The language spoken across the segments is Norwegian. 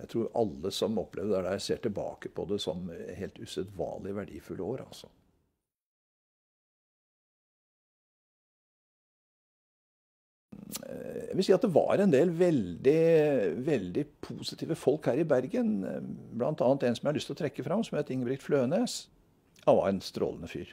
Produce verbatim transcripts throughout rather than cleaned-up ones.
Jeg tror alle som opplevde det der ser tilbake på det som helt usedvanlig verdifulle år, altså. Jeg vil si at det var en del veldig, veldig positive folk her i Bergen. Blant annet en som jeg har lyst til å trekke fram, som heter Ingebrigt Flønes. Han var en strålende fyr.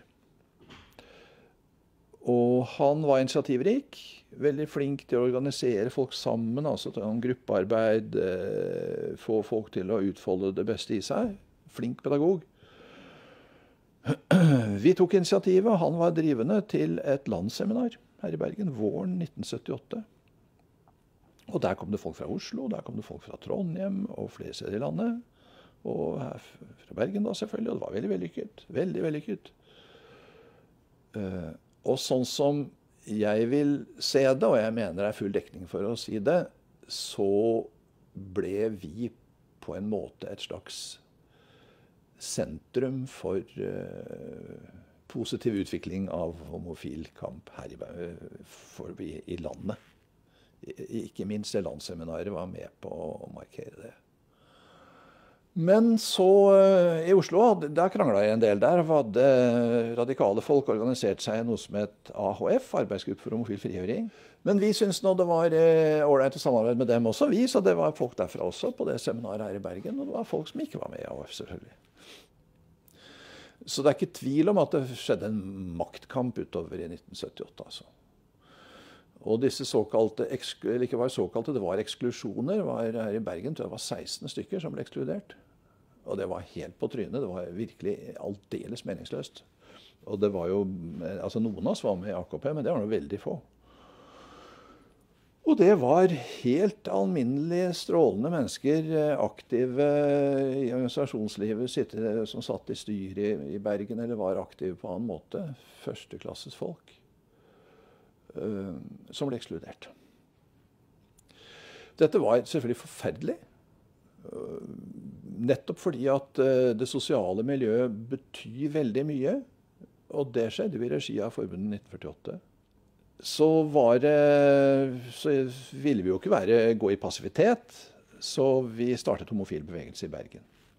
Og han var initiativrik, veldig flink til å organisere folk sammen, altså til en gruppearbeid, få folk til å utfolde det beste i seg. Flink pedagog. Vi tok initiativet, han var drivende til et landsseminar her i Bergen, våren nitten syttiåtte. Og der kom det folk fra Oslo, der kom det folk fra Trondheim og flere steder i landet. Og her fra Bergen da selvfølgelig, og det var veldig vellykket. Veldig vellykket. Uh, og sånn som jeg vil se det, og jeg mener det er full dekning for å si det, så ble vi på en måte et slags sentrum for uh, positiv utvikling av homofil kamp her i, for, i, i landet. Ikke minst det landsseminaret var med på å markere det. Men så i Oslo, der kranglet jeg en del der, hadde radikale folk organisert seg i noe som het A H F, Arbeidsgruppe for homofil frigjøring. Men vi syntes nå det var ordentlig å samarbeide med dem også, vi, så det var folk derfra også på det seminaret her i Bergen, og det var folk som ikke var med i A H F selvfølgelig. Så det er ikke tvil om at det skjedde en maktkamp utover i nitten syttiåtte, altså. Og disse såkalte, eller ikke var såkalte, det var eksklusjoner, det var her i Bergen, tror jeg det var seksten stykker som ble ekskludert. Og det var helt på trynet, det var virkelig aldeles meningsløst. Og det var jo, altså noen av oss var med i A K P, men det var noe veldig få. Og det var helt alminnelige, strålende mennesker, aktive i organisasjonslivet, sitte, som satt i styret i, i Bergen, eller var aktive på annen måte, førsteklasses folk. Som ble ekskludert. Dette var selvfølgelig forferdelig. Nettopp fordi at det sosiale miljøet betyr veldig mye, og det skjedde i regi av forbundet nitten førtiåtte. Så, var det, så ville vi jo ikke være, gå i passivitet, så vi startet homofil bevegelse i Bergen.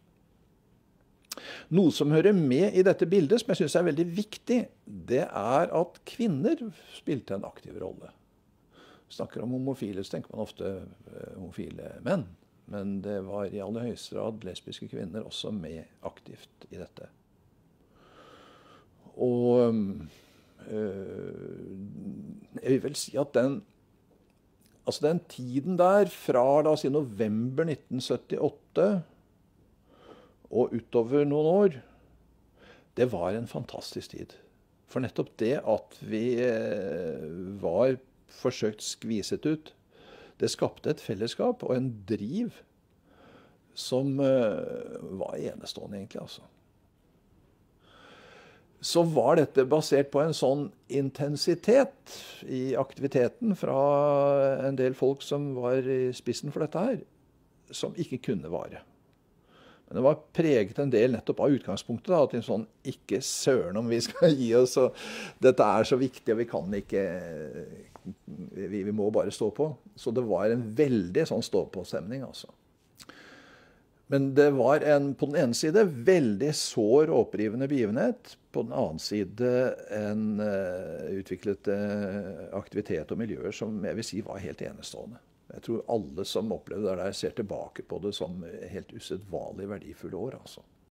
Noe som hører med i dette bildet, som jeg synes er veldig viktig, det er at kvinner spilte en aktiv rolle. Snakker om homofile, så tenker man ofte homofile menn, men det var i aller høyeste grad lesbiske kvinner også med aktivt i dette. Og øh, jeg vil vel si at den, altså den tiden der, fra la oss si november nitten syttiåtte, og utover noen år, det var en fantastisk tid. For nettopp det at vi var forsøkt skviset ut, det skapte et fellesskap og en driv som var enestående egentlig, altså. Så var dette basert på en sånn intensitet i aktiviteten fra en del folk som var i spissen for dette her, som ikke kunne vare. Men det var preget en del nettopp av utgangspunktet, da, at en sånn ikke søren om vi skal gi oss, og dette er så viktig, og vi kan ikke, vi, vi må bare stå på. Så det var en veldig sånn stå-på-stemning, altså. Men det var en, på den ene side, veldig sår og opprivende begivenhet, på den annen side en uh, utviklet uh, aktivitet og miljøer som jeg vil si var helt enestående. Jeg tror alle som opplevde det der ser tilbake på det som helt usedvanlig verdifulle år, altså.